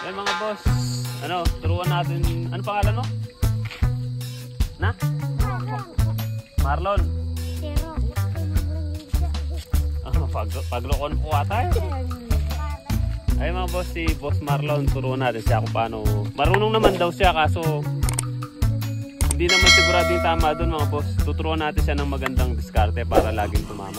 Yan mga boss. Ano, turuan natin. Ano pangalan mo? Na? Marlon. Paglokon po ata. Ay mga boss, si Boss Marlon, turuan natin siya kung paano. Marunong naman daw siya kaso hindi naman sigurado yung tama doon mga boss. Tuturuan natin siya ng magandang diskarte para laging tumama.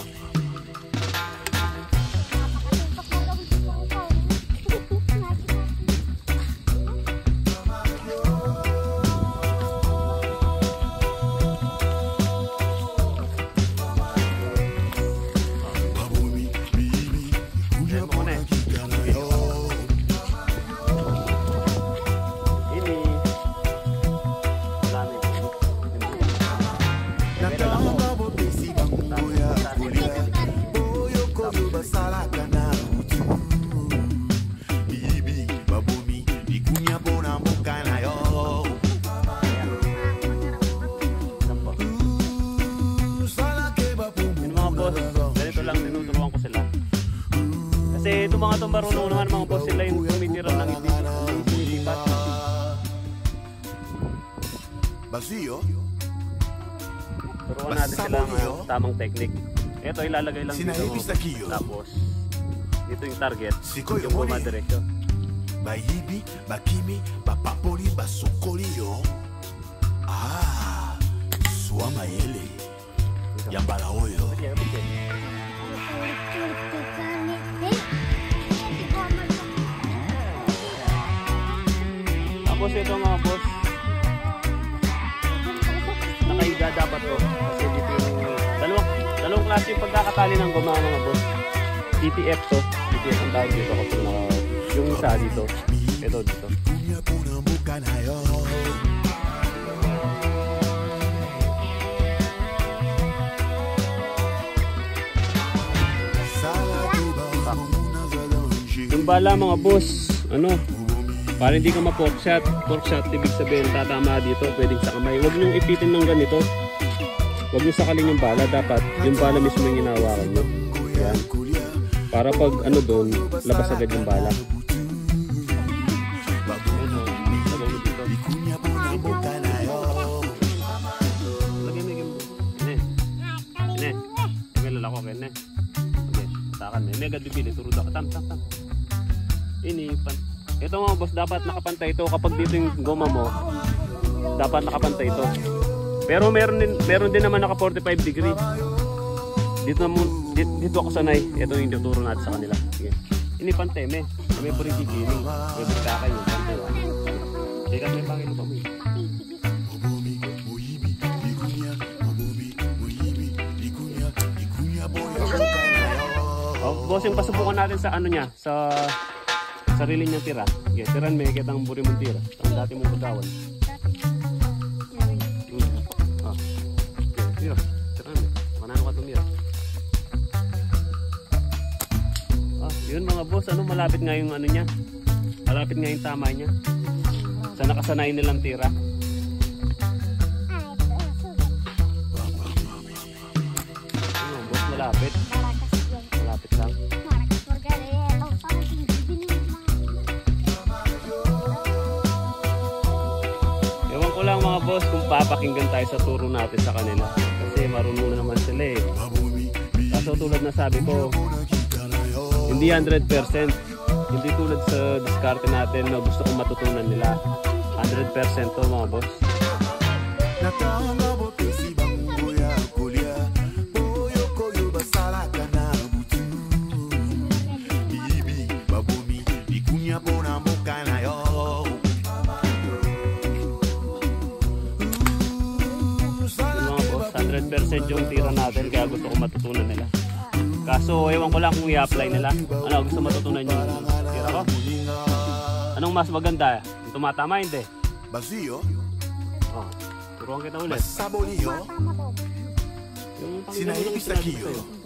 Kasi itong mga itong marunong naman mga boss, sila yung tumitira ng ilipat. Turuan natin sila ng tamang technique. Ito ilalagay lang dito. Tapos dito yung target, yung guma diretso. Bayibi, bakimi, bapapoli, basukoliyo. Suamayele. Yambalaoyo. Tapos ito mga boss, nakahiga dapat to kasi dito yung dalawang klase yung pagkakatali ng goma mga boss. TTF to, TTF ang tawag dito kapag yung isa dito, ito dito. Yung bala mga boss, ano, para hindi ka ma-pork shot. Pork shot, ibig sabihin tatama dito, pwedeng sa kamay. Huwag niyong ipitin ng ganito. Huwag niyo sakalin yung bala. Dapat yung bala mismo yung hinahawakan niyo. Yan. Para pag ano doon, labas agad yung bala. Lagyan mo yung Ine. May lalako ka ine. Okay, takan mo. May agad bibili. Turud ako. Tam. Inipan. Ito mga boss, dapat nakapantay ito. Kapag dito yung goma mo, dapat nakapantay ito. Pero meron din naman naka 45 degree. Dito ako sanay. Ito yung tuturo natin sa kanila. Sige. Ini pantay me. May purikikining. May bigkakay yung pantay. Dekat may pangilo pa mo. Boss, yung pasubukan natin sa ano niya, sa sarili niyang tira. Okay, tiran may kitang buri mong tira. Ang dati mong pagkawan. Tira. Tiran may. Manano ka tumira. Yun mga boss, ano, malapit nga yung ano niya. Malapit nga yung tama niya. Sa nakasanay nilang tira. Ano, boss, malapit. Malapit lang. Lang mga boss kung papakinggan tayo sa turo natin sa kanila kasi marunong na naman sila eh. Kaso tulad na sabi ko, hindi 100%, hindi tulad sa diskarte natin na gusto kong matutunan nila. 100% to mga boss. Yung tira natin kaya gusto ko matutunan nila. Kaso ewan ko lang kung i-apply nila. Ano, gusto matutunan yung tira ko? Anong mas maganda? Yung tumatama hindi? Turuan kita ulit. Yung